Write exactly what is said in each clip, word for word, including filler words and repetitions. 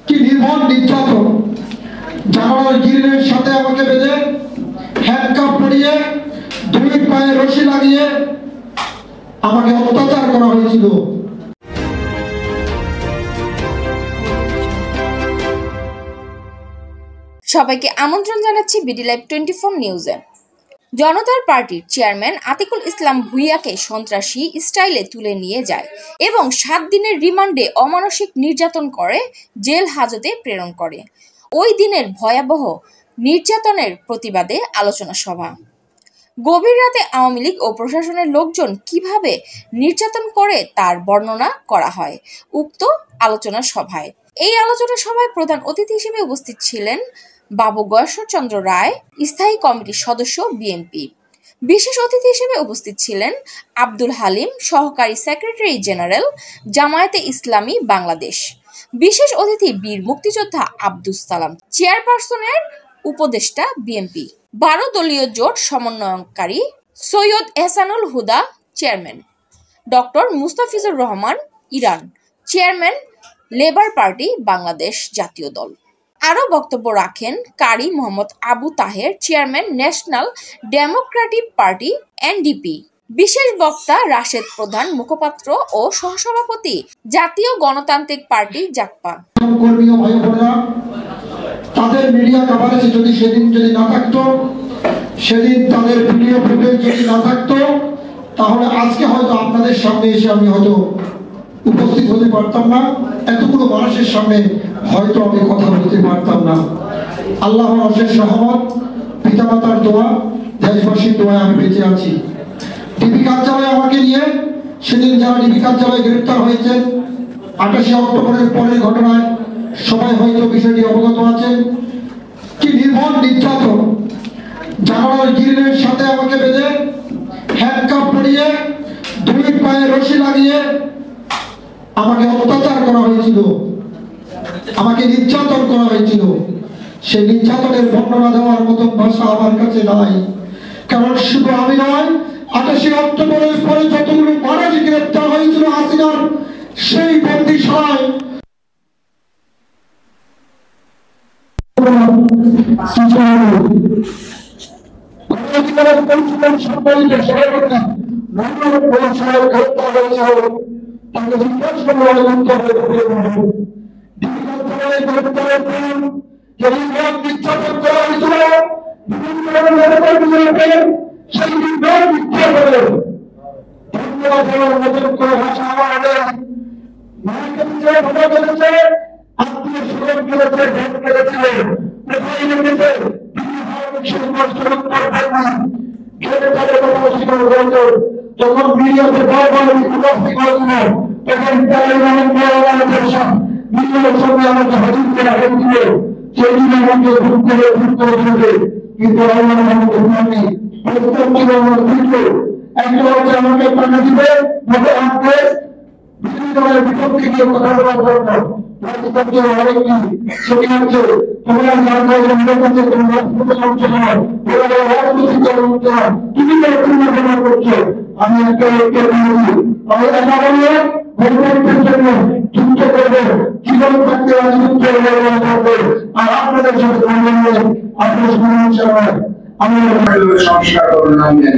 কি নির্মম নির্যাতন! জানালার গ্রিলের সাথে আমাকে বেঁধে হ্যান্ডকাপ পরিয়ে দুই পায়ে রশি লাগিয়ে আমাকে অত্যাচার করা হয়েছিল। সবাইকে আমন্ত্রণ জানাচ্ছি বিডি লাইভ টোয়েন্টি ফোর নিউজে। জনতার পার্টির চেয়ারম্যান আতিকুল ইসলাম ভূঁইয়াকে সন্ত্রাসী স্টাইলে তুলে নিয়ে যায় এবং সাত দিনের রিমান্ডে অমানসিক নির্যাতন করে জেল হাজতে প্রেরণ করে। ওই দিনের ভয়াবহ নির্যাতনের প্রতিবাদে আলোচনা সভা। গভীর রাতে আওয়ামী লীগ ও প্রশাসনের লোকজন কিভাবে নির্যাতন করে তার বর্ণনা করা হয় উক্ত আলোচনা সভায়। এই আলোচনা সভায় প্রধান অতিথি হিসেবে উপস্থিত ছিলেন বাবু গয়েশ্বরচন্দ্র রায়, স্থায়ী কমিটির সদস্য বিএনপি। বিশেষ অতিথি হিসেবে উপস্থিত ছিলেন আব্দুল হালিম, সহকারী সেক্রেটারি জেনারেল, জামায়াতে ইসলামী বাংলাদেশ। বিশেষ অতিথি বীর মুক্তিযোদ্ধা আব্দুস সালাম, চেয়ারপারসনের উপদেষ্টা বিএনপি। বারো দলীয় জোট সমন্বয়কারী Syed Ehsanul Huda chairman, doctor Mustafizur Rahman Iran chairman, Labour Party Bangladesh Jatiya Dal. আরও বক্তব্য রাখেন Qari Mohammad Abu Taher, chairman National Democratic Party NDP. বিশেষ বক্তা রাশেদ প্রধান, মুখপাত্র ও সহসভাপতি জাতীয় গণতান্ত্রিক পার্টি জাকপা। তাদের মিডিয়া কভারেজে যদি সেদিন যদি না থাকতো, সেদিন তাদের ভিডিও ফুটেজ যদি না থাকতো, তাহলে আজকে হয়তো আপনাদের সামনে এসে আমি হয়তো উপস্থিত হতে পারতাম না, এতগুলো মানুষের সামনে হয়তো আমি কথা বলতে পারতাম না। আল্লাহর অশেষ রহমত, পিতামাতার দোয়া, দেশবাসীর দোয়ায় আমি বেঁচে আছি। ডিবি কার্যালয়ে আমাকে নিয়ে সেদিন যারা ডিবি কার্যালয়ে গ্রেপ্তার হয়েছেন আঠাশে অক্টোবরের পরের ঘটনায় সবাই হয়তো বিষয়টি অবগত আছেন। কি নির্মম নির্যাতন! জানালার গ্রিলের সাথে আমাকে বেঁধে হ্যান্ডকাপ পরিয়ে দুই পায়ে রশি লাগিয়ে আমাকে অত্যাচার করা হয়েছিল, আমাকে নির্যাতন করা হয়েছিল। সেই নির্যাতনের বর্ণনা দেওয়ার মতন ভাষা আমার কাছে নাই, কারণ শুধু আমি নয়, আঠাশে অক্টোবরের পরে যতগুলো মানুষ গ্রেপ্তার হয়েছিল হাসিনার সেই বন্দিশালায় যখন মিডিয়াতে সঙ্গে আমাকে হাজির করা হয়েছিল, সেদিন আমাকে ভুল করে ভুল করে ফেলবে, কিন্তু একটা হচ্ছে আমাকে টাকা দিবে, মতো আমাকে বিভিন্ন দলের বিপক্ষে গিয়ে কথা বলার জন্য আমি একটা যুক্ত করবো, জীবন থাকতে আর আপনাদের সাথে আমি সংস্কার করবেন আমি জানি।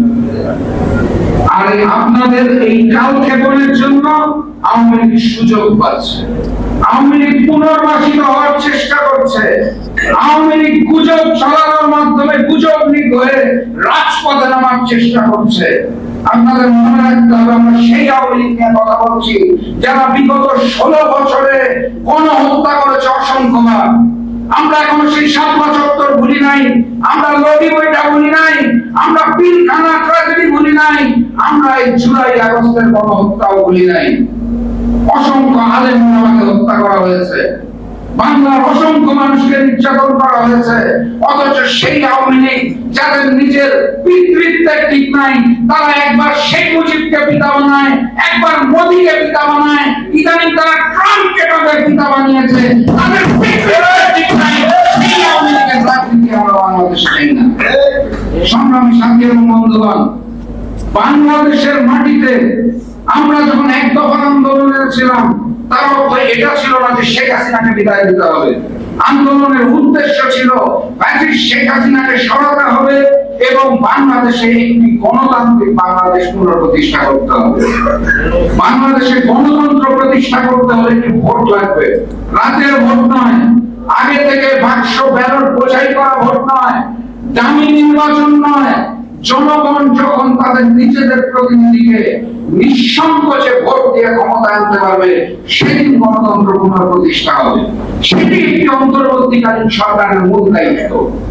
আর আপনাদের এই কালক্ষেপণের জন্য আওয়ামী লীগ সুযোগ পাচ্ছে, আওয়ামী লীগ পুনর্বাসিত হওয়ার চেষ্টা করছে, আওয়ামী লীগ গুজব ছড়ানোর মাধ্যমে গুজব লীগ হয়ে রাজপথে নামার চেষ্টা করছে। আপনাদের মনে রাখতে হবে, আমরা সেই আওয়ামী লীগ নিয়ে কথা বলছি যারা বিগত ষোলো বছরে গণহত্যা করেছে অসংখ্যবার। আমরা এখনো সেই সাতমা চত্বর ভুলি নাই, আমরা লবি বইটা ভুলি নাই, আমরা পিলখানা ট্র্যাজেডি ভুলি নাই, আমরা এই জুলাই আগস্টের গণহত্যাও ভুলি নাই। অসংখ্য আলেম ওলামাকে হত্যা করা হয়েছে, বাংলার অসংখ্য মানুষকে নির্যাতন করা হয়েছে, অথচ সেই আওয়ামী লীগ যাদের নিজের পিতৃত্বের ঠিক নাই, তারা একবার শেখ মুজিবকে পিতা বানায়, একবার মোদীকে পিতা বানায়, ইদানিং তারা ট্রাম্পকে তাদের পিতা বানিয়েছে। তাদের পিতৃত্বের ঠিক নাই, সেই আওয়ামী লীগের রাজনীতি আমরা বাংলাদেশে চাই না। সংগ্রামী সাথী এবং বন্ধুগণ, বাংলাদেশের মাটিতে আমরা যখন এক দফার আন্দোলনে ছিলাম, তার অর্থ এটা ছিল না যে শেখ হাসিনাকে বিদায় দিতে হবে। আন্দোলনের উদ্দেশ্য ছিল ফ্যাসিস্ট শেখ হাসিনাকে সরাতে হবে এবং বাংলাদেশে একটি গণতান্ত্রিক বাংলাদেশ পুনঃপ্রতিষ্ঠা করতে হবে। বাংলাদেশে গণতন্ত্র প্রতিষ্ঠা করতে হলে একটি ভোট লাগবে, রাতের ভোট নয়, আগে থেকে বাক্স ব্যালট বোঝাই করা ভোট নয়, দামি নির্বাচন নয়। জনগণ যখন তাদের নিজেদের প্রতিনিধিকে নিঃসংকোচে ভোট দিয়ে ক্ষমতা আনতে পারবে, সেদিন গণতন্ত্র পুনঃপ্রতিষ্ঠা হবে। সেটি একটি অন্তর্বর্তীকালীন সরকারের মূল দায়িত্ব।